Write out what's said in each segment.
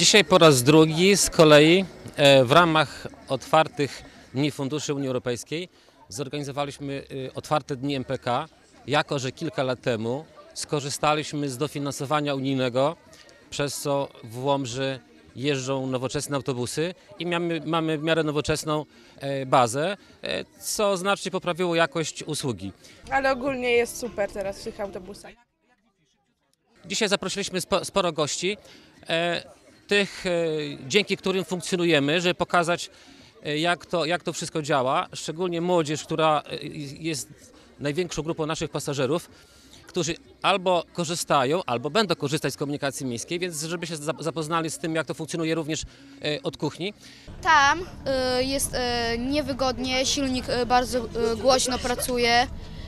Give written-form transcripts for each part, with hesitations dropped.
Dzisiaj po raz drugi z kolei w ramach otwartych Dni Funduszy Unii Europejskiej zorganizowaliśmy otwarte dni MPK, jako że kilka lat temu skorzystaliśmy z dofinansowania unijnego, przez co w Łomży jeżdżą nowoczesne autobusy i mamy w miarę nowoczesną bazę, co znacznie poprawiło jakość usługi. Ale ogólnie jest super teraz w tych autobusach. Dzisiaj zaprosiliśmy sporo gości, tych, dzięki którym funkcjonujemy, żeby pokazać, jak to wszystko działa, szczególnie młodzież, która jest największą grupą naszych pasażerów, którzy albo korzystają, albo będą korzystać z komunikacji miejskiej, więc żeby się zapoznali z tym, jak to funkcjonuje również od kuchni. Tam jest niewygodnie, silnik bardzo głośno pracuje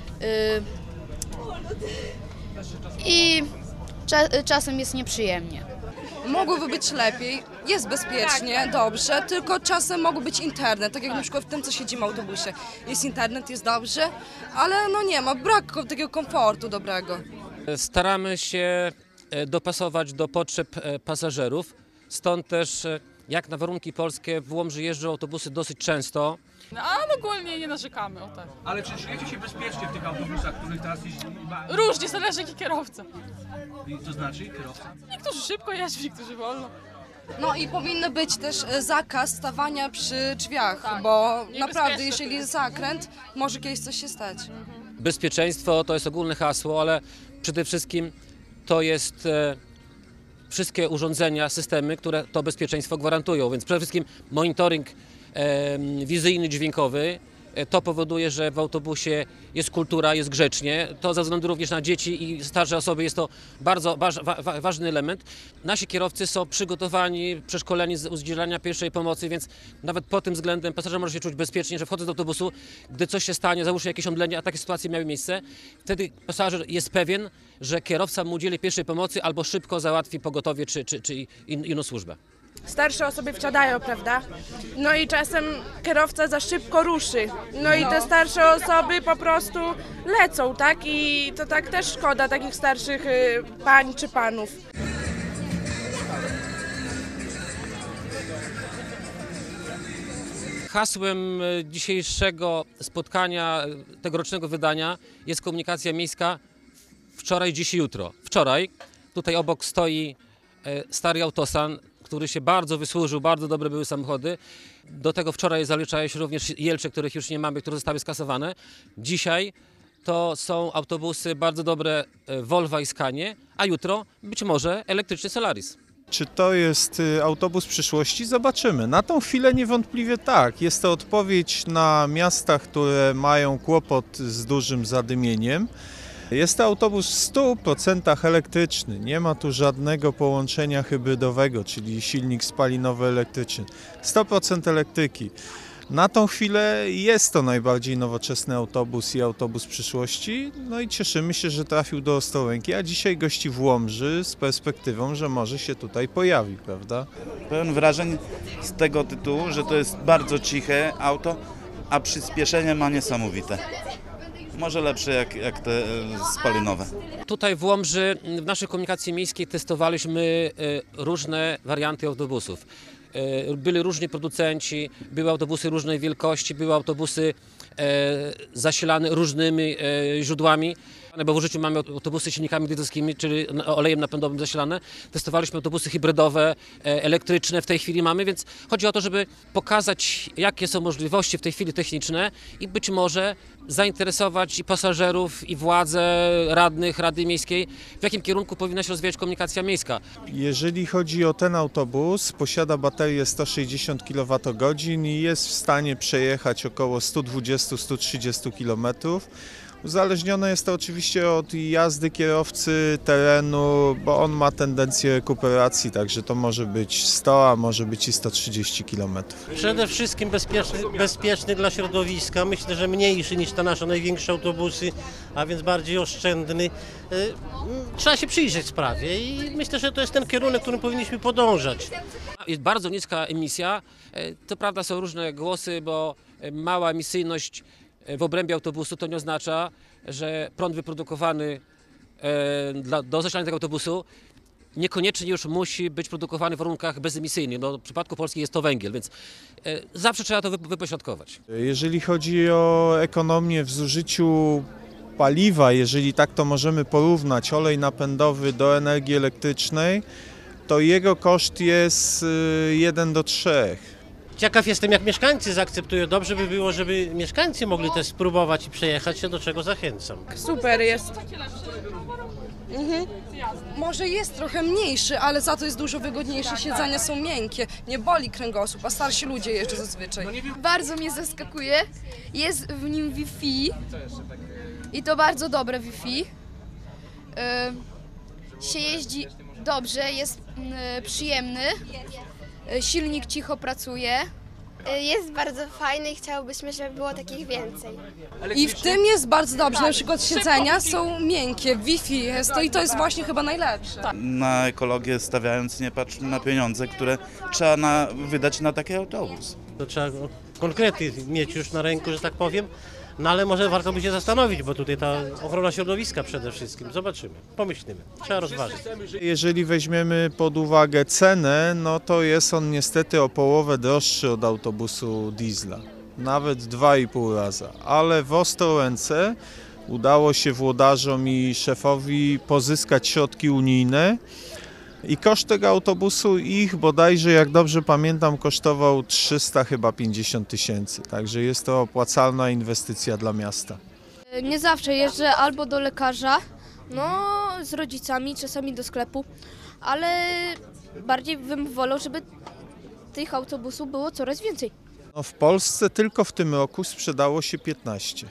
i czasem jest nieprzyjemnie. Mogłoby być lepiej, jest bezpiecznie, dobrze, tylko czasem mógł być internet, tak jak na przykład w tym, co siedzimy w autobusie. Jest internet, jest dobrze, ale no nie ma, brak takiego komfortu dobrego. Staramy się dopasować do potrzeb pasażerów, stąd też jak na warunki polskie w Łomży jeżdżą autobusy dosyć często. Ale ogólnie nie narzekamy o tak. Ale czy czujecie się bezpiecznie w tych autobusach, których teraz jeździ? Różnie, zależy jaki kierowca. To znaczy kierowca? Niektórzy szybko jeżdżą, niektórzy wolno. No i powinny być też zakaz stawania przy drzwiach, Tak. bo Niebezpieczne naprawdę, jeżeli to jest zakręt, może kiedyś coś się stać. Bezpieczeństwo to jest ogólne hasło, ale przede wszystkim to jest wszystkie urządzenia, systemy, które to bezpieczeństwo gwarantują, więc przede wszystkim monitoring wizyjny, dźwiękowy. To powoduje, że w autobusie jest kultura, jest grzecznie. To ze względu również na dzieci i starsze osoby jest to bardzo ważny element. Nasi kierowcy są przygotowani, przeszkoleni z udzielania pierwszej pomocy, więc nawet pod tym względem pasażer może się czuć bezpiecznie, że wchodząc do autobusu, gdy coś się stanie, załóżmy jakieś omdlenie, a takie sytuacje miały miejsce, wtedy pasażer jest pewien, że kierowca mu udzieli pierwszej pomocy albo szybko załatwi pogotowie czy inną służbę. Starsze osoby wsiadają, prawda? No i czasem kierowca za szybko ruszy. No i te starsze osoby po prostu lecą, tak? I to tak też szkoda takich starszych pań czy panów. Hasłem dzisiejszego spotkania, tegorocznego wydania jest komunikacja miejska wczoraj, dziś i jutro. Wczoraj tutaj obok stoi stary autosan, który się bardzo wysłużył, bardzo dobre były samochody. Do tego wczoraj zaliczają się również Jelcze, których już nie mamy, które zostały skasowane. Dzisiaj to są autobusy bardzo dobre Volvo i Scanie, a jutro być może elektryczny Solaris. Czy to jest autobus przyszłości? Zobaczymy. Na tą chwilę niewątpliwie tak. Jest to odpowiedź na miasta, które mają kłopot z dużym zadymieniem. Jest to autobus w 100% elektryczny. Nie ma tu żadnego połączenia hybrydowego, czyli silnik spalinowo-elektryczny. 100% elektryki. Na tą chwilę jest to najbardziej nowoczesny autobus i autobus przyszłości. No i cieszymy się, że trafił do Ostrołęki, a dzisiaj gości w Łomży z perspektywą, że może się tutaj pojawi, prawda? Pełen wrażeń z tego tytułu, że to jest bardzo ciche auto, a przyspieszenie ma niesamowite. Może lepsze jak te spalinowe. Tutaj w Łomży w naszej komunikacji miejskiej testowaliśmy różne warianty autobusów. Byli różni producenci, były autobusy różnej wielkości, były autobusy zasilane różnymi źródłami, bo w użyciu mamy autobusy z silnikami dieselskimi, czyli olejem napędowym zasilane. Testowaliśmy autobusy hybrydowe, elektryczne w tej chwili mamy, więc chodzi o to, żeby pokazać, jakie są możliwości w tej chwili techniczne i być może zainteresować i pasażerów, i władze, radnych, Rady Miejskiej, w jakim kierunku powinna się rozwijać komunikacja miejska. Jeżeli chodzi o ten autobus, posiada baterię 160 kWh i jest w stanie przejechać około 120-130 km. Uzależnione jest to oczywiście od jazdy kierowcy, terenu, bo on ma tendencję rekuperacji, także to może być 100, a może być i 130 km. Przede wszystkim bezpieczny dla środowiska, myślę, że mniejszy niż te nasze największe autobusy, a więc bardziej oszczędny. Trzeba się przyjrzeć sprawie i myślę, że to jest ten kierunek, którym powinniśmy podążać. Jest bardzo niska emisja, to prawda są różne głosy, bo mała emisyjność w obrębie autobusu to nie oznacza, że prąd wyprodukowany do zasilania tego autobusu niekoniecznie już musi być produkowany w warunkach bezemisyjnych. No, w przypadku Polski jest to węgiel, więc zawsze trzeba to wypośrodkować. Jeżeli chodzi o ekonomię w zużyciu paliwa, jeżeli tak to możemy porównać, olej napędowy do energii elektrycznej, to jego koszt jest 1 do 3. Ciekaw jestem, jak mieszkańcy zaakceptują. Dobrze by było, żeby mieszkańcy mogli też spróbować i przejechać się, do czego zachęcam. Super jest. Może jest trochę mniejszy, ale za to jest dużo wygodniejsze. Siedzenia są miękkie, nie boli kręgosłup, a starsi ludzie jeżdżą zazwyczaj. Bardzo mnie zaskakuje. Jest w nim Wi-Fi i to bardzo dobre Wi-Fi. Się jeździ dobrze, jest przyjemny. Silnik cicho pracuje. Jest bardzo fajny i chciałbyśmy, żeby było takich więcej. I w tym jest bardzo dobrze, na przykład siedzenia są miękkie, Wi-Fi jest to i to jest właśnie chyba najlepsze. Na ekologię stawiając nie patrz na pieniądze, które trzeba wydać na taki autobus. To trzeba konkrety mieć już na ręku, że tak powiem. No ale może warto by się zastanowić, bo tutaj ta ochrona środowiska przede wszystkim. Zobaczymy, pomyślimy, trzeba rozważyć. Jeżeli weźmiemy pod uwagę cenę, no to jest on niestety o połowę droższy od autobusu diesla. Nawet 2,5 raza. Ale w Ostrołęce udało się włodarzom i szefowi pozyskać środki unijne. I koszt tego autobusu ich bodajże, jak dobrze pamiętam, kosztował 350 tysięcy. Także jest to opłacalna inwestycja dla miasta. Nie zawsze jeżdżę albo do lekarza, no z rodzicami, czasami do sklepu, ale bardziej bym wolał, żeby tych autobusów było coraz więcej. No w Polsce tylko w tym roku sprzedało się 15.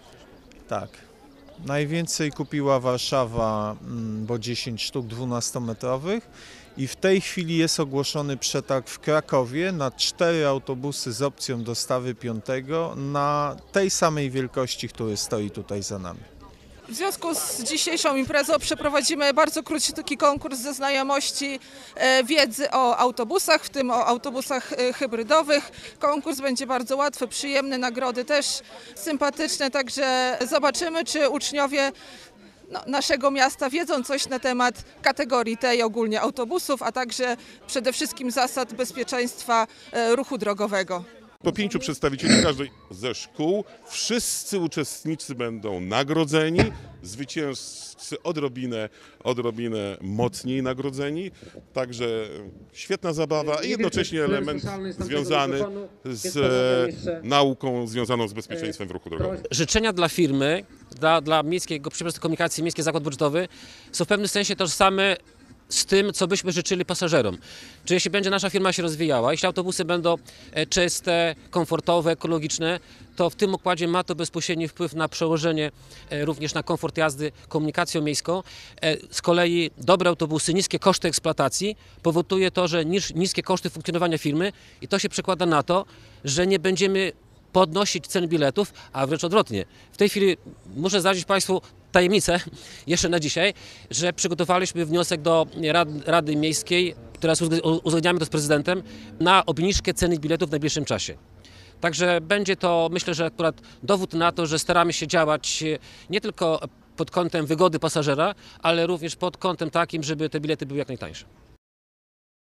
Tak. Najwięcej kupiła Warszawa, bo 10 sztuk 12-metrowych i w tej chwili jest ogłoszony przetarg w Krakowie na 4 autobusy z opcją dostawy 5 na tej samej wielkości, który stoi tutaj za nami. W związku z dzisiejszą imprezą przeprowadzimy bardzo krótki konkurs ze znajomości wiedzy o autobusach, w tym o autobusach hybrydowych. Konkurs będzie bardzo łatwy, przyjemny, nagrody też sympatyczne, także zobaczymy, czy uczniowie naszego miasta wiedzą coś na temat kategorii tej ogólnie autobusów, a także przede wszystkim zasad bezpieczeństwa ruchu drogowego. Po 5 przedstawicieli każdej ze szkół, wszyscy uczestnicy będą nagrodzeni, zwycięzcy odrobinę mocniej nagrodzeni, także świetna zabawa i jednocześnie element związany z nauką związaną z bezpieczeństwem w ruchu drogowym. Życzenia dla firmy, dla Miejskiego Przedsiębiorstwa Komunikacji, Miejski Zakład Budżetowy są w pewnym sensie tożsame z tym, co byśmy życzyli pasażerom. Czy jeśli będzie nasza firma się rozwijała, jeśli autobusy będą czyste, komfortowe, ekologiczne, to w tym układzie ma to bezpośredni wpływ na przełożenie również na komfort jazdy komunikacją miejską. Z kolei dobre autobusy, niskie koszty eksploatacji powoduje to, że niskie koszty funkcjonowania firmy i to się przekłada na to, że nie będziemy podnosić cen biletów, a wręcz odwrotnie. W tej chwili muszę zdradzić Państwu tajemnicę jeszcze na dzisiaj, że przygotowaliśmy wniosek do Rady Miejskiej, teraz uzgadniamy to z prezydentem, na obniżkę ceny biletów w najbliższym czasie. Także będzie to, myślę, że akurat dowód na to, że staramy się działać nie tylko pod kątem wygody pasażera, ale również pod kątem takim, żeby te bilety były jak najtańsze.